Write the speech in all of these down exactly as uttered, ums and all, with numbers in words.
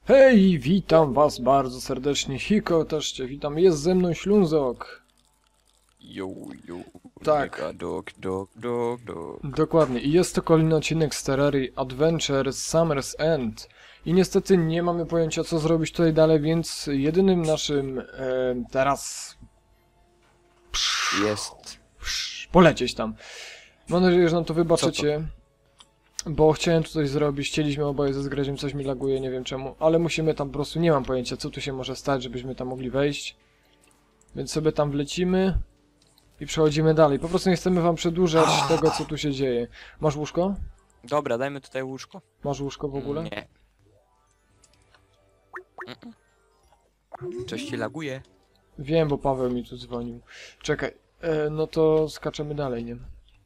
Hej, witam was bardzo serdecznie, Hiko też cię witam, jest ze mną Ślunzok. Jo, jo, Tak. mega dog, dog, dog, dog. Dokładnie, i jest to kolejny odcinek z Terrarii Adventure Summer's End. I niestety nie mamy pojęcia, co zrobić tutaj dalej, więc jedynym naszym e, teraz... Jest. Psz, polecieć tam. Mam nadzieję, że nam to wybaczycie. Bo chciałem tu coś zrobić, chcieliśmy oboje ze Zgredziem, coś mi laguje, nie wiem czemu, ale musimy tam po prostu, nie mam pojęcia, co tu się może stać, żebyśmy tam mogli wejść. Więc sobie tam wlecimy i przechodzimy dalej. Po prostu nie chcemy wam przedłużać tego, co tu się dzieje. Masz łóżko? Dobra, dajmy tutaj łóżko. Masz łóżko w ogóle? Nie. Coś ci laguje? Wiem, bo Paweł mi tu dzwonił. Czekaj, e, no to skaczemy dalej, nie?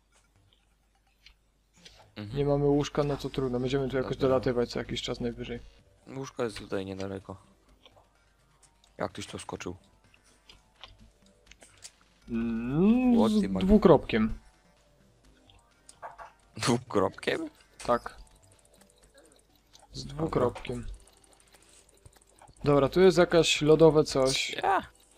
Mhm. Nie mamy łóżka, no to trudno, będziemy tu jakoś Dobra. dolatywać co jakiś czas najwyżej. Łóżko jest tutaj niedaleko. Jak ktoś tu skoczył? Mm, O, z ty mag- dwukropkiem. Dwukropkiem? Tak. Z dwukropkiem. Dobra, tu jest jakaś lodowe coś. Ja.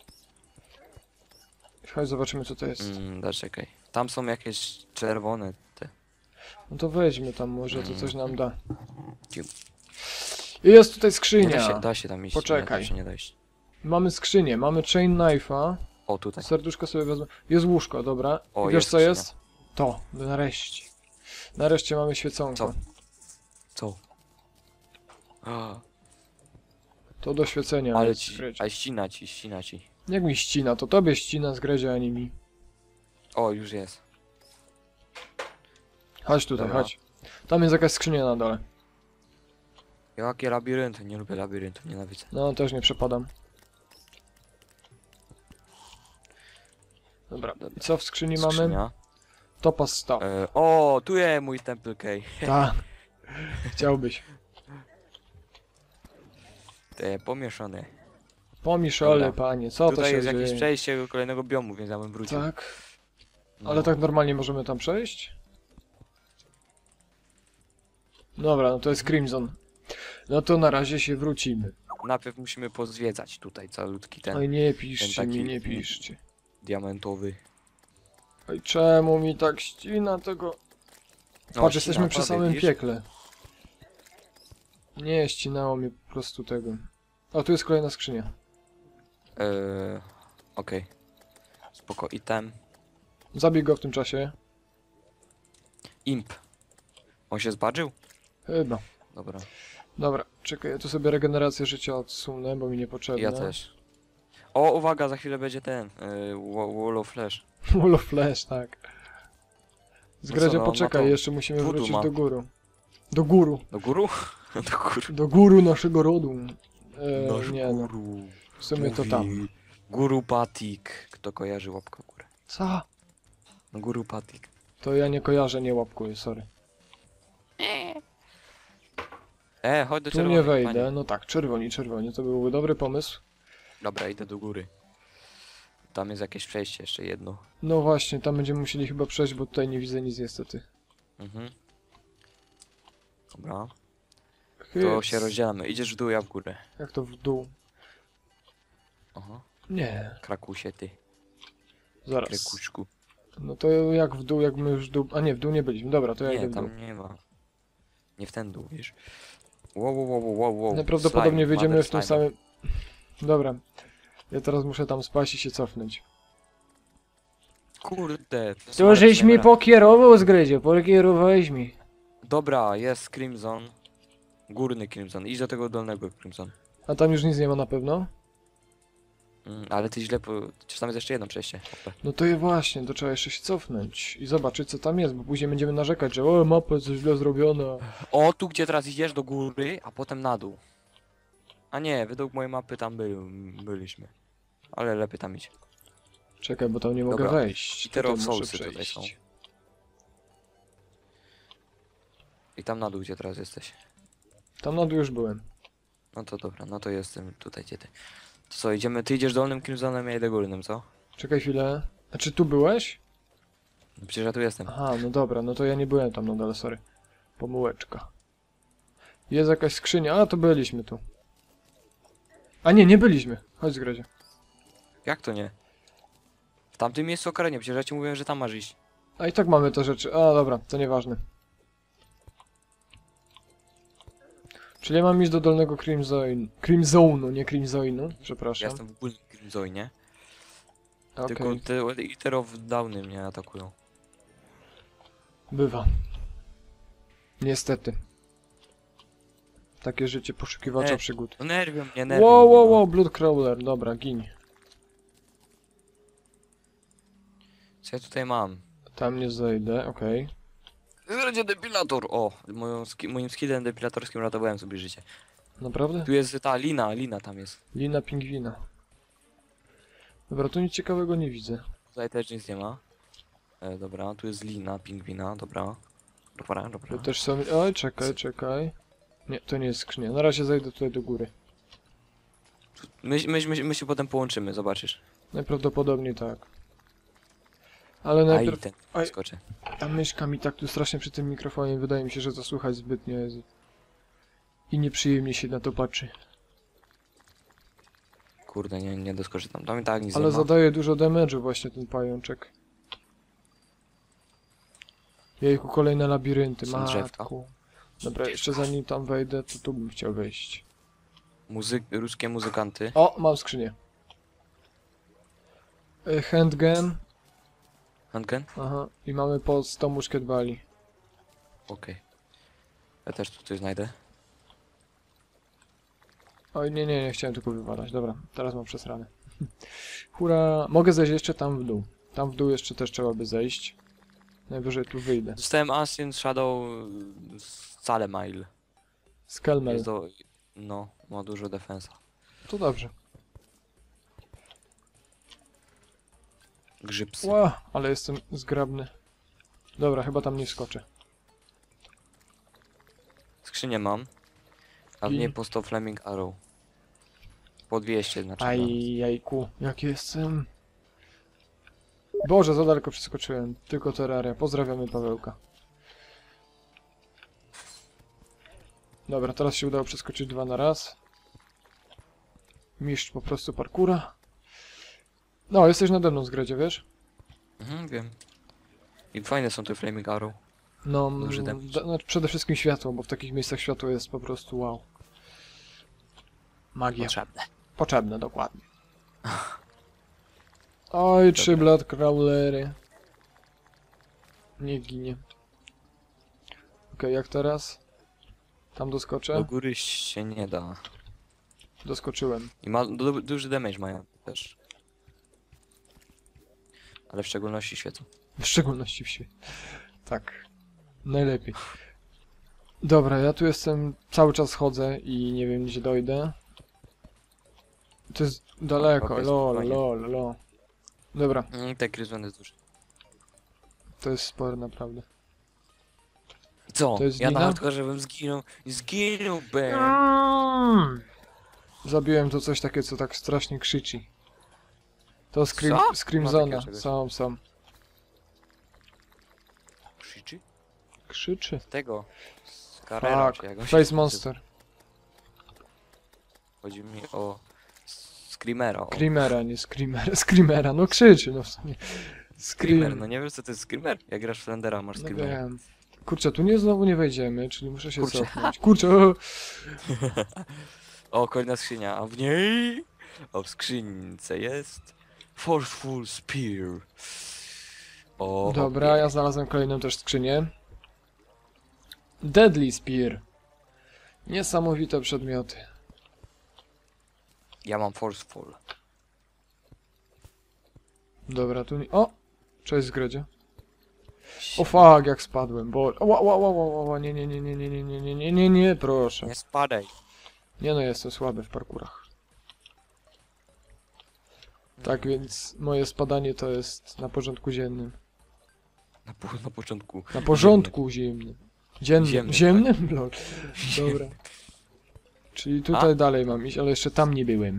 Chodź, zobaczymy co to jest. Mm, zaczekaj. Tam są jakieś czerwone te. No to weźmy tam, może to coś nam da. Ciu. I jest tutaj Nie da skrzynia. się, da się tam iść. Poczekaj. Nie, da się nie da iść. Mamy skrzynię, mamy chain knife'a. O, tutaj. Serduszko sobie wezmę. Jest łóżko, dobra. O, I wiesz jest co skrzynia. jest? To, nareszcie. Nareszcie mamy świeconko. Co? Co? A, To do świecenia. ale jest, ci, Zgredzio. a ścina ci, ścina ci. Jak mi ścina, to tobie ścina Zgredzia, a nie mi. O, już jest. Chodź tutaj, Dobra. chodź. Tam jest jakaś skrzynia na dole. Jakie labirynty? Nie lubię labiryntów, nienawidzę. No, też nie przepadam. Dobra, i co w skrzyni mamy? Skrzynia. Topa sto. E, o, tu jest mój Temple Key. Tak. Chciałbyś. Te pomieszane. Pomiszole, Dobra. panie, co to Tutaj się jest dzieje? jakieś przejście do kolejnego biomu, więc ja bym wrócił. Tak, No. ale tak normalnie możemy tam przejść? Dobra, no to jest Crimson. No to na razie się wrócimy. Najpierw musimy pozwiedzać tutaj calutki ten Oj, nie piszcie ten taki- mi, nie piszcie. diamentowy. Oj, czemu mi tak ścina tego... No, Patrz, ścina, jesteśmy przy prawie, samym widzisz? piekle. Nie, ścinało mnie po prostu tego. O, tu jest kolejna skrzynia. Eee, okej. Spoko. Item. Zabij go w tym czasie. Imp. On się zbadżył? Chyba. Dobra. Dobra, czekaj, ja tu sobie regenerację życia odsunę, bo mi niepotrzebne. Ja też. O, uwaga, za chwilę będzie ten. Yy, Wall of Flash. Wall of Flash, tak. Zgredzio, no, no poczekaj, to jeszcze musimy voodoo wrócić ma. do góry. Do góru. Do góru? Do góru. Do góru naszego rodu. E, Nasz nie no, guru. w sumie to Mówi tam. Guru Patik. Kto kojarzy łapkę w górę? Co? No, Guru Patik. To ja nie kojarzę, nie łapkuję, sorry. E, chodź do Tu czerwonej, nie wejdę, panie. no tak, czerwoni, czerwoni, to byłby dobry pomysł. Dobra, idę do góry. Tam jest jakieś przejście, jeszcze jedno. No właśnie, tam będziemy musieli chyba przejść, bo tutaj nie widzę nic niestety. Mhm. Dobra. To Hyc. się rozdzielamy. Idziesz w dół, ja w górę. Jak to w dół? Aha. Nie, Krakusie, ty. zaraz. Krekuszku. No to jak w dół, jak my już w dół... A nie, w dół nie byliśmy, dobra, to ja idę Nie, w dół. tam nie ma. Nie w ten dół, wiesz. Wow, wow, wow, wow, wow. Najprawdopodobniej Slime, wyjdziemy mother w tym slime. samym... Dobra. Ja teraz muszę tam spaść i się cofnąć. Kurde. to To smart żeś mnie camera. pokierował, Zgredzio, pokierowałeś mi. Dobra, jest Crimson. Górny Crimson. Idź do tego dolnego Crimson. A tam już nic nie ma na pewno? Mm, ale ty źle po... Czy tam jest jeszcze jedno przejście? Opa. No to je właśnie, to trzeba jeszcze się cofnąć i zobaczyć co tam jest, bo później będziemy narzekać, że o, mapa jest źle zrobiona. O, tu gdzie teraz idziesz do góry, a potem na dół. A nie, według mojej mapy tam by, byliśmy. Ale lepiej tam iść. Czekaj, bo tam nie mogę Dobra. wejść. I te Tutaj muszę Soulsy tutaj przejść. są. I tam na dół gdzie teraz jesteś. Tam na dół już byłem. No to dobra, no to jestem tutaj gdzie ty. To co, idziemy, ty idziesz dolnym Crimsonem, ja idę górnym, co? Czekaj chwilę. A czy tu byłeś? No przecież ja tu jestem. Aha, no dobra, no to ja nie byłem tam na dole, sorry. Pomyłeczka. Jest jakaś skrzynia, a to byliśmy tu. A nie, nie byliśmy. Chodź z Gredzie. Jak to nie? W tamtym miejscu okręcie, przecież ja ci mówiłem, że tam masz iść. A i tak mamy te rzeczy. A dobra, to nieważne. Czyli ja mam iść do dolnego Crimzone. Crimzone'u, nie Crimzone'u. Ja Przepraszam. jestem w ogóle w Grimzonie, nie? Okej, Tylko te Iterów Downy mnie atakują. bywa. Niestety. Takie życie poszukiwacza E, przygód. No nerwią mnie, nerwią Wow, mnie, wow, no. wow, Bloodcrawler. Dobra, giń. Co ja tutaj mam? Tam nie zejdę, okej. Będzie depilator! O, moją ski moim skillem depilatorskim ratowałem sobie życie. Naprawdę? Tu jest ta lina, lina tam jest. Lina pingwina. Dobra, tu nic ciekawego nie widzę. Tutaj też nic nie ma. E, dobra, tu jest lina, pingwina, dobra. Dobra, dobra. Tu też są... Oj, czekaj, czekaj. Nie, to nie jest skrzynia. Na razie zejdę tutaj do góry. My, my, my, my się potem połączymy, zobaczysz. Najprawdopodobniej tak. Ale A i najpierw... ten, Oj. skoczę. Ta myszka mi tak tu strasznie przy tym mikrofonie, wydaje mi się, że to słychać zbytnio jest. I nieprzyjemnie się na to patrzy. Kurde, nie, nie doskoczę tam. Tam i tak nic Ale nie ma. zadaje dużo damage'u właśnie ten pajączek. Jejku, kolejne labirynty, Są drzewka. matku. Dobra, jeszcze zanim tam wejdę, to tu bym chciał wejść. Muzyk, ruskie muzykanty. O, mam skrzynię. E, Handgun. Handgun? Aha, i mamy po sto muszkietbali. Okej. Ja też tu coś znajdę. Oj, nie, nie, nie chciałem tylko wywalać. Dobra, teraz mam przesrane. Hura, mogę zejść jeszcze tam w dół. Tam w dół jeszcze też trzeba by zejść. Najwyżej tu wyjdę. Dostałem Ancient Shadow z Calemile. Skelmel. Jest do... No, ma dużo defensa. To dobrze. Grzybsy. Ła, ale jestem zgrabny. Dobra, chyba tam nie wskoczę. Skrzynię mam. A w I- niej po sto Flaming Arrow. Po dwieście znaczy. no. Aj, jajku, jak jestem. Boże, za daleko przeskoczyłem. Tylko Terraria. Pozdrawiamy Pawełka. Dobra, teraz się udało przeskoczyć dwa na raz. Mistrz po prostu parkura. No, jesteś nade mną z Gredzie, wiesz? Mhm, wiem. I fajne są te Flaming Arrow. No, Duży mm, damage. da- znaczy przede wszystkim światło, bo w takich miejscach światło jest po prostu wow. Magia. Potrzebne. Potrzebne, dokładnie. Oj, trzy Bloodcrawlery. Nie ginie. Okej, jak teraz? Tam Do doskoczę? góry się nie da. Doskoczyłem. I ma du duży damage mają też. Ale w szczególności świecą. W szczególności w świecie. Tak. Najlepiej. Dobra, ja tu jestem, cały czas chodzę i nie wiem gdzie dojdę. To jest daleko, Okej, lol, spokojnie. lol, lol. Dobra, Mm, ten Crimson jest duży. to jest spore naprawdę. Co? To jest Ja lina? nawet tylko, żebym zginął. Zginąłbym! Zabiłem to coś takie, co tak strasznie krzyczy. To Scream, Co? Screamzona. Ma takiego czegoś. Są, są. Krzyczy? Krzyczy. Tego. Z Carrera, Tak, czy jak on się Face nazywa. Monster. Chodzi mi o... Screamera. O. Screamera, nie Screamera. Screamera, no krzyczy, no w sumie. Screamer, Scream. no nie wiesz co to jest Screamer? Jak grasz w Slendera, masz No Screamera. wiem. Kurczę, tu nie znowu nie wejdziemy, czyli muszę się Kurczę. cofnąć. Kurczę, o, O, kolejna skrzynia, a w niej... O, w skrzynce jest... Forceful Spear. O, dobra, opie. ja znalazłem kolejną też skrzynię. Deadly Spear. Niesamowite przedmioty. Ja mam Forceful. Dobra, tu nie... O! Cześć Zgredzie. O fuck, jak spadłem, bo... Ła, ła, ła, ła, ła, nie, nie, nie, nie, nie, nie, nie, nie, nie, nie, nie, proszę. Nie spadaj. Nie no, jestem słaby w parkurach. Tak więc moje spadanie to jest na porządku dziennym. Na, po, na początku. Na porządku ziemnym. Dziennym. Ziemnym, Ziemnym? Lol. Dobra. Czyli tutaj dalej mam iść, ale jeszcze tam nie byłem.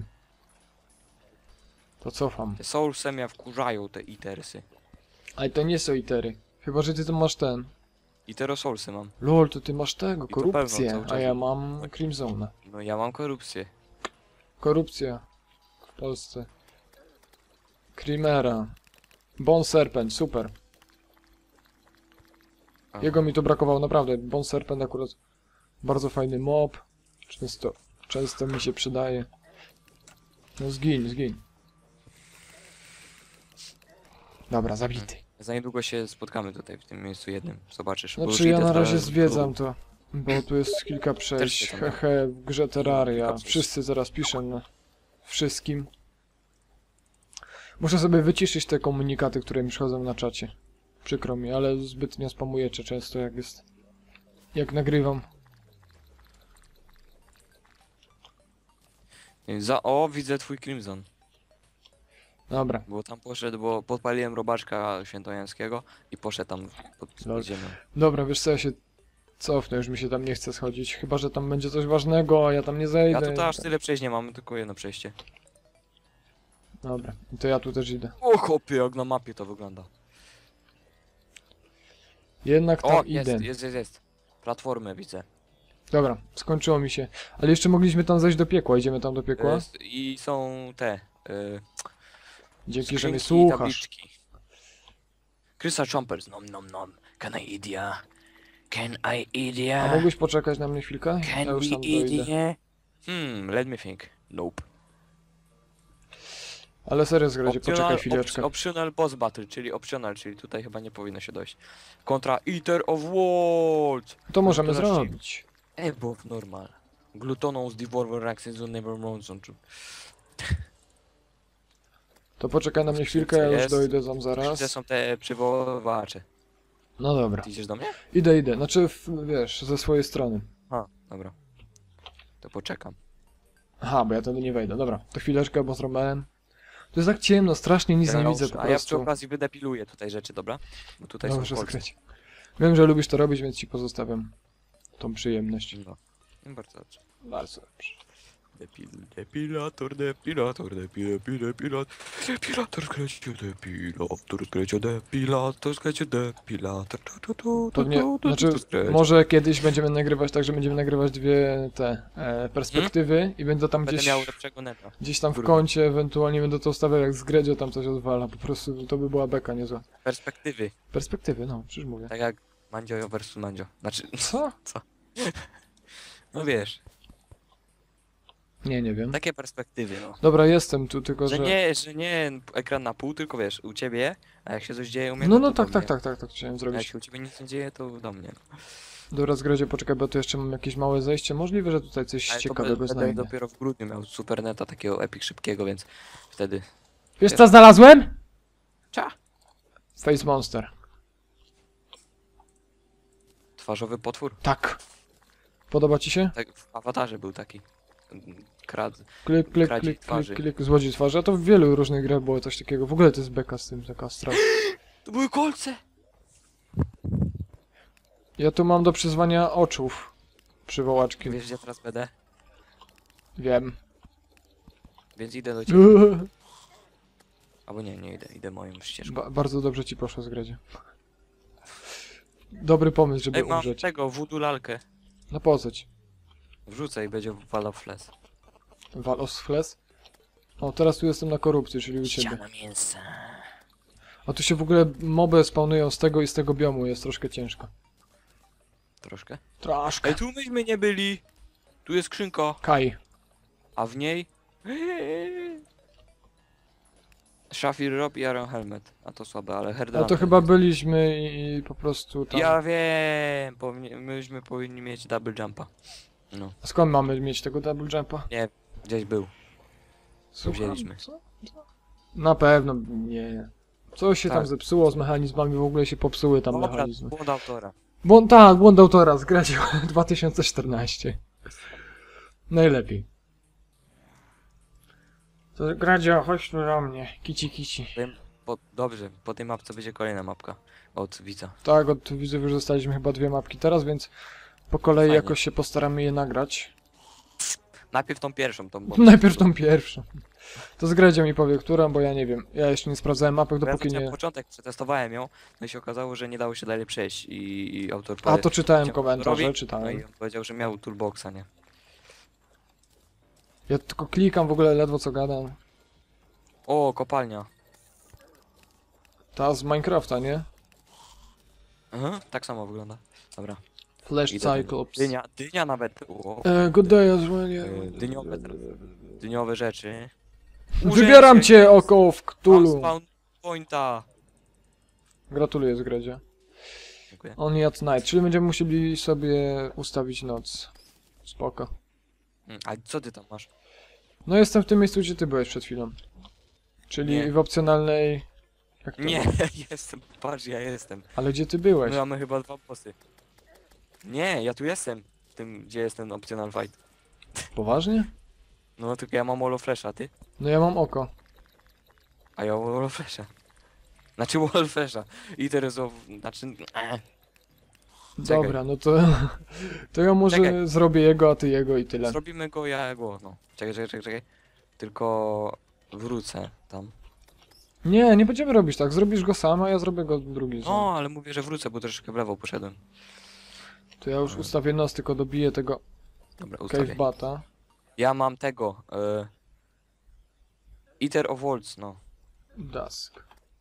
To cofam. Te soulsy mnie wkurzają, te itersy. Ale to nie są itery. Chyba, że ty tam masz ten. Itero soulsy mam. Lol, to ty masz tego, I to pewno, korupcję, cały czas. a ja mam Crimzona. No ja mam korupcję. Korupcja w Polsce. Crimera. Bon Serpent, super. A, Jego mi tu brakowało, naprawdę. Bon Serpent akurat bardzo fajny mob. Często, często mi się przydaje. No zgin, zgin. Dobra, zabity. Za niedługo się spotkamy tutaj w tym miejscu jednym. Zobaczysz. bo już Znaczy ja idę na razie trochę- zwiedzam to. Bo tu jest kilka przejść. zwiedzam. Hehe, w grze Terraria. Kilka przejść. Wszyscy zaraz piszą na wszystkim. Muszę sobie wyciszyć te komunikaty, które mi przychodzą na czacie. Przykro mi, ale zbytnio spamujecie często jak jest. Jak nagrywam. Za... O, widzę twój Crimson. Dobra. Bo tam poszedł, bo podpaliłem robaczka świętojańskiego i poszedł tam pod Lol. ziemią. Dobra, wiesz co, ja się cofnę, już mi się tam nie chce schodzić. Chyba, że tam będzie coś ważnego, a ja tam nie zejdę. Ja tutaj aż tyle przejść nie mamy, tylko jedno przejście. Dobra, to ja tu też idę. O chłopie, jak na mapie to wygląda. Jednak tam O, idę. jest, jest, jest, jest. Platformę widzę. Dobra, skończyło mi się. Ale jeszcze mogliśmy tam zejść do piekła. Idziemy tam do piekła? Jest, I są te... Y, Dzięki, że mnie skrzynki i słuchasz. tabliczki. Crystal Chompers, nom nom nom. Can I eat ya? Can I eat ya? A mógłbyś poczekać na mnie chwilkę? Can Ja już we tam eat dojdę. ya? Hmm, let me think. Nope. Ale serio, zgradzie, poczekaj Optional, chwileczkę. op optional boss battle, czyli optional, czyli tutaj chyba nie powinno się dojść. Kontra Eater of Worlds! To możemy to zacznij. zrobić. Above normal. Glutonous devour Raxes on never monson. To poczekaj na mnie Co chwilkę, ja już jest? dojdę tam Gdzie zaraz. są te przywoływacze? No dobra. Ty idziesz do mnie? Idę, idę. Znaczy, w, wiesz, ze swojej strony. A, dobra. To poczekam. Aha, bo ja tędy nie wejdę. Dobra, to chwileczkę, bo z Romelem. To jest tak ciemno, strasznie nic Ja nie już- widzę po A ja przy prostu. okazji wydepiluję tutaj rzeczy, dobra? Bo tutaj Dobrze, są kolce. skręć. Wiem, że lubisz to robić, więc ci pozostawiam tą przyjemność. No. No bardzo dobrze. Bardzo dobrze. Depil, depilator, depilator, depil, depil, depilator, depilator, skręciu, depilator, skręciu, depilator, skręciu, depilator, tu, tu, tu, tu, Pewnie, tu, tu, znaczy, tu, skręciu. może kiedyś będziemy nagrywać tak, że będziemy nagrywać dwie te e, perspektywy i będę tam Będę gdzieś, miał lepszego neta. gdzieś tam w Grubo. kącie, ewentualnie będę to ustawiał jak z Gredzio tam coś odwala, po prostu to by była beka niezła. Perspektywy, Perspektywy, no, przecież mówię. tak jak Mandzio versus Mandzio. Znaczy, Co? no wiesz, Nie, nie wiem. takie perspektywy, no. Dobra, jestem tu, tylko Że że... nie, że nie ekran na pół, tylko wiesz, u ciebie, a jak się coś dzieje u mnie, No, to no do tak, mnie. tak, tak, tak, tak chciałem A jak zrobić. się u ciebie nic nie dzieje, to do mnie. Dobra, z Gredzio, poczekaj, bo tu jeszcze mam jakieś małe zejście. Możliwe, że tutaj coś Ale to ciekawego będę znajdę. dopiero w grudniu miał super neta takiego epic szybkiego, więc wtedy... Wiesz co znalazłem? Cia! Face Monster. Twarzowy potwór. Tak. Podoba ci się? Tak, w awatarze był taki. Krad. Klik, klik, Kradzi klik, klik, twarzy. klik, złodziej twarzy. A to w wielu różnych grach było coś takiego. W ogóle to jest beka z tym, taka straszna. To były kolce! Ja tu mam do przyzwania oczów. Przywołaczki. Wiesz gdzie teraz będę? Wiem. Więc idę do ciebie. Albo nie, nie idę, idę moją ścieżką. Ba bardzo dobrze ci poszło z Gredzie. Dobry pomysł, żeby Ej, mam umrzeć. tego, voodoo lalkę. Na pozyć. Wrzucę i będzie walał fles. Walos fles. O, teraz tu jestem na korupcji, czyli u ciebie. Ściana mięsa. A tu się w ogóle moby spawnują z tego i z tego biomu, jest troszkę ciężko. Troszkę. Troszkę. Ej, tu myśmy nie byli! Tu jest skrzynka, Kaj. a w niej... Shafir Rob i Iron Helmet. A to słabe, ale Herda. Ale to chyba byliśmy i, i po prostu tam... Ja wiem, powinni, myśmy powinni mieć double jumpa. No, A skąd mamy mieć tego double jumpa? gdzieś był. Słucham, wzięliśmy. Co? Co? Na pewno nie. Coś się Tak. tam zepsuło z mechanizmami, w ogóle się popsuły tam Dobra, mechanizmy. błąd autora. Błąd, tak, błąd autora, zgradził. dwa tysiące czternaście. Najlepiej. To Gradzio, chodź tu do mnie. Kici, kici. Po, dobrze, po tej mapce będzie kolejna mapka od widza. Tak, od widzów już dostaliśmy chyba dwie mapki teraz, więc po kolei Fajnie. jakoś się postaramy je nagrać. Najpierw tą pierwszą, tą bo... Najpierw tą pierwszą. To Zgradzio mi powie, która, bo ja nie wiem. Ja jeszcze nie sprawdzałem mapek, Bo ja dopóki na nie... początek przetestowałem ją, no i się okazało, że nie dało się dalej przejść i, i autor A to czytałem chciał komentarze, autorowi, No czytałem. i on powiedział, że miał toolboxa, nie? Ja tylko klikam w ogóle, ledwo co gadam. O, kopalnia. Ta z Minecrafta, nie? Aha, tak samo wygląda. Dobra. Flash Idę tam. Cyclops. Dynia, dynia nawet. O, E, good day as well, e, yeah. dyniowe, dyniowe rzeczy. Wybieram Urzędzie, cię, oko w Mam Cthulhu. spawn pointa. Gratuluję, Zgredzie. Dziękuję. Only at night, czyli będziemy musieli sobie ustawić noc. Spoko. Mm, A co ty tam masz? No jestem w tym miejscu, gdzie ty byłeś przed chwilą. Czyli Nie. w opcjonalnej... Jak to? Nie, jestem, patrz, ja jestem. Ale gdzie ty byłeś? My mamy chyba dwa bossy. Nie, ja tu jestem. W tym, gdzie jest ten optional fight. Poważnie? No tylko ja mam wall flasha, ty? No ja mam oko. A ja wall flasha. Znaczy wall flasha. I teraz of... Znaczy... Eh. Czekaj. Dobra, no to... To ja może Czekaj. zrobię jego, a ty jego i tyle. Zrobimy go, ja go, no. Czekaj, czekaj, czekaj, czekaj. Tylko... Wrócę tam. Nie, nie będziemy robić tak. Zrobisz go sam, a ja zrobię go drugi. sam. No, ale mówię, że wrócę, bo troszeczkę w lewo poszedłem. To ja już ustawię nos, tylko dobiję tego Dobra, Cave ustawię. Bata. Ja mam tego... E... Eater of Worlds, no. Dusk.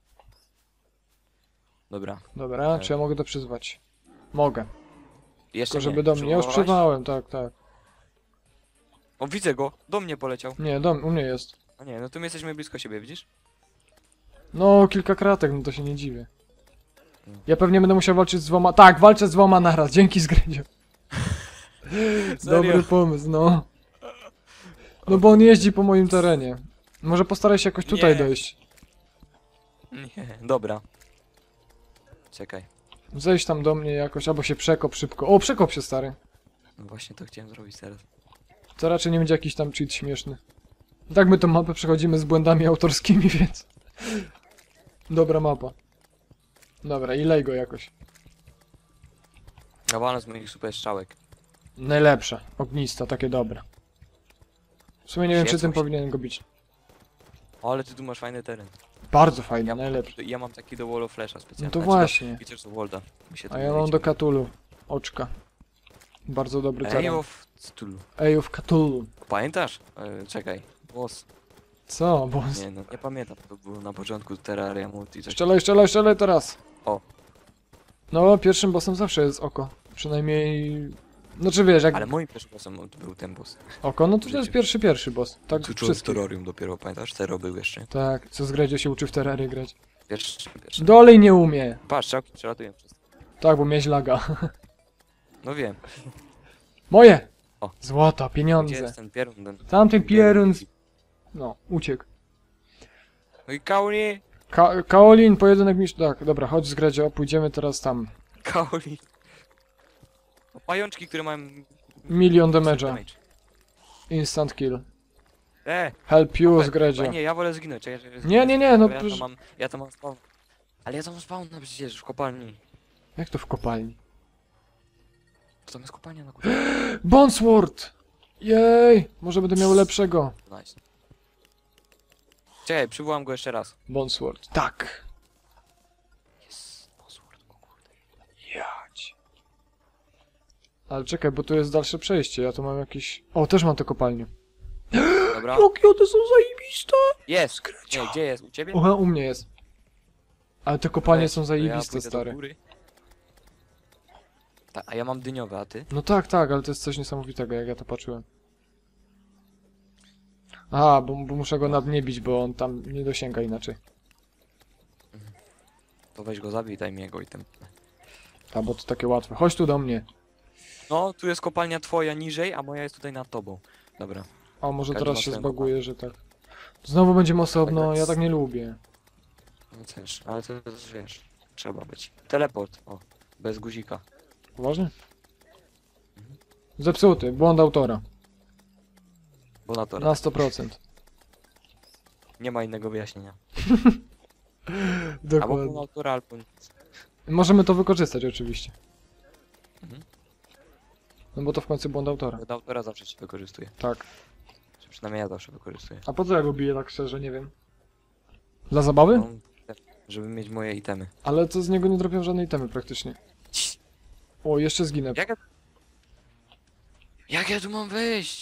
Dobra. Dobra, E. czy ja mogę to przyzwać? Mogę. Jeszcze Tylko żeby nie. do mnie. Ja już Przywołałaś? przyzwałem, tak, tak. O, widzę go! Do mnie poleciał. Nie, do, u mnie jest. A nie, no to my jesteśmy blisko siebie, widzisz? No, kilka kratek, no to się nie dziwię. Ja pewnie będę musiał walczyć z dwoma... Tak, walczę z dwoma naraz, dzięki Zgredzie. Dobry pomysł, no. No bo on jeździ po moim terenie. Może postaraj się jakoś tutaj Nie. dojść. Nie, dobra. Czekaj. Zejść tam do mnie jakoś, albo się przekop szybko. O, przekop się, stary. No właśnie to chciałem zrobić teraz. To raczej nie będzie jakiś tam cheat śmieszny. Tak my tą mapę przechodzimy z błędami autorskimi, więc... Dobra mapa. Dobra, i lej go jakoś. Nawalę z moich super strzałek. Najlepsze. Ognista, takie dobre. W sumie nie wiem, czy Świecą tym się. powinien go bić. O, ale ty tu masz fajny teren. Bardzo fajnie, Ja, najlepszy. ja mam taki do wall of flasha specjalnie. No to Znaczy właśnie. Do, wiecie, do Walda. Mi się A to ja nie mam do liczy. Cthulhu. Oczka. Bardzo dobry Ej, teren. of Cthulhu. Ej of Cthulhu. Pamiętasz? E, czekaj. Boss. Co? Bo... Nie no, nie pamiętam. To było na początku Terraria Multi. Coś. Strzelaj, strzelaj, strzelaj teraz. O. No, pierwszym bossem zawsze jest oko. Przynajmniej... No czy wiesz, jak Ale moim pierwszym bossem był ten boss. oko, no to to jest Życie. pierwszy, pierwszy boss. Tak Tu czułem w wszystkich. Terrarium dopiero, pamiętasz? Terror był jeszcze. Tak, co z Gredzie się uczy w Terrarię grać. Pierwszy, pierwszy. Dolej nie umie. Patrz, czałki przelatują przez... Tak, bo miałeś laga. No wiem. Moje! O. Złota, Gdzie pieniądze. jest ten pierun? Ten... Tamten pierun... z- No, uciekł. No i Kaoli! Ka Kaolin, pojedynek mistrz... Tak, dobra, chodź z Gredzio, pójdziemy teraz tam. Kaoli! O, pajączki, które mają... Milion damage'a. damage. Instant kill. E! Help you z A Gredzio. nie, ja wolę zginąć. Czekaj, czekaj, Nie, nie, nie, no Bo ja przecież- tam mam, ja tam mam spawn. Ale ja tam mam spawn no przecież w kopalni. Jak to w kopalni? To tam jest kopalnia na górze. Bonesword! Jej! Może będę miał lepszego. Nice. Czekaj, przywołam go jeszcze raz. Bonesword. Tak. Jest, password, o kurde. Jać. Ale czekaj, bo tu jest dalsze przejście. Ja tu mam jakieś... O, też mam tę kopalnię. Dobra. Jakie one są zajebiste! Jest! Nie, gdzie jest? U ciebie? Oha, u mnie jest. Ale te kopalnie Weź, są to ja zajebiste, pójdę do stary. góry. Ta, a ja mam dyniowe, a ty? No tak, tak, ale to jest coś niesamowitego, jak ja to patrzyłem. Aha, bo, bo muszę go na dnie bić, bo on tam nie dosięga inaczej. To weź go zabij, daj mi jego item. A, bo to takie łatwe. Chodź tu do mnie. No, tu jest kopalnia twoja niżej, a moja jest tutaj nad tobą. Dobra. O, może Każdy teraz ma się swoją zbaguje, że tak. Znowu będziemy osobno, Tak, tak. ja tak nie lubię. No też, ale to też wiesz, trzeba być. Teleport, o, bez guzika. Poważnie? Zepsuty, błąd autora. Bo na to Na sto procent. nie ma innego wyjaśnienia. Albo Dokładnie. błąd autora, albo nic. Możemy to wykorzystać oczywiście. Mhm. No bo to w końcu błąd autora. Błąd autora zawsze się wykorzystuje. Tak. Czy przynajmniej ja zawsze wykorzystuję. A po co ja go biję tak szczerze, nie wiem. Dla zabawy? No, żeby mieć moje itemy. Ale to z niego nie dropią żadnej temy praktycznie. O, jeszcze zginę. Jak ja... Jak ja tu mam wyjść?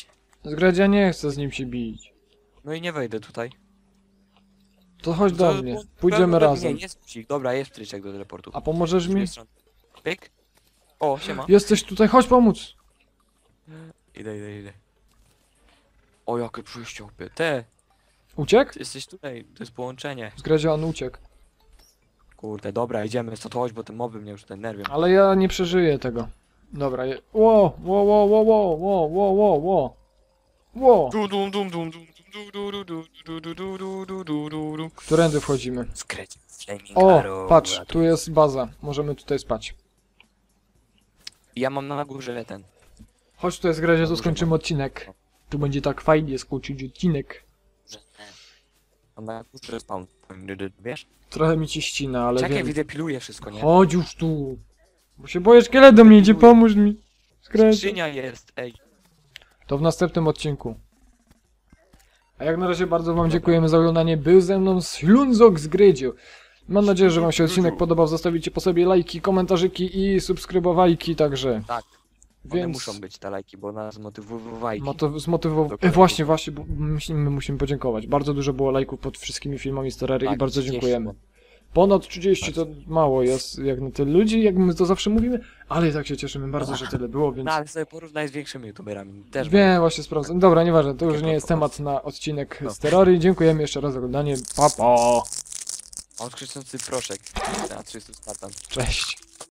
Zgradzia nie chce z nim się bić. No i nie wejdę tutaj. To chodź do To- mnie. to- Pójdziemy to- razem. Nie, jest psik. Dobra, jest pstryczek do teleportu. A pomożesz Z mi? drugiej strony. Pyk. O, siema. Jesteś tutaj, chodź pomóc. Idę, idę, idę. O, jakie przyjście, opie. Te, Uciekł? ty jesteś tutaj, to jest połączenie. Zgradzia on uciekł. Kurde, dobra, idziemy, stąd chodź, bo te moby mnie już tutaj nerwią. Ale ja nie przeżyję tego. Dobra, je... Ło, ło, ło, ło, ło, ło, ło, ło, ło. Ło. Dum, dum, dum, dum, dum, du, du, du, du, du, du, du, du, du, du, du. Którędy wchodzimy? Skręć, flaming O, arrow, patrz, a tu jest baza. Możemy tutaj spać. Ja mam na górze ten. Chodź tutaj, Zgradzia, tu skończymy odcinek. Tu będzie tak fajnie skończyć odcinek. że ten. Mam na górze spawn. Wiesz? Trochę mi ci ścina, ale Czekaj, wiem. widzę, piluję wszystko, nie? Chodź już tu. Bo się boję, szkielet do mnie idzie, pomóż mi. Zgradzia. Skrzynia jest, ej. To w następnym odcinku. A jak na razie bardzo wam dziękujemy za oglądanie. Był ze mną Ślunzok z Grydziu. Mam nadzieję, że wam się odcinek podobał. Zostawicie po sobie lajki, komentarzyki i subskrybowajki, także... Tak. One Więc... muszą być te lajki, bo nas zmotywowajki. Motyw, zmotywował... E, Dokładnie. właśnie, właśnie, bo musimy, musimy podziękować. Bardzo dużo było lajków pod wszystkimi filmami z Terrary i Tak, bardzo trzydzieści dziękujemy. było. Ponad trzydzieści to mało jest jak na tyle ludzi, jak my to zawsze mówimy, ale i tak się cieszymy bardzo, że tyle było, więc... No ale sobie porównaj z większymi youtuberami. Też Wiem, właśnie sprawdzam. Dobra, nieważne, to już Takie nie jest po prostu. temat na odcinek No. z Terrory. Dziękujemy jeszcze raz za oglądanie. Pa, pa. mam krzyczący proszek. Na trzysta Spartan. Cześć.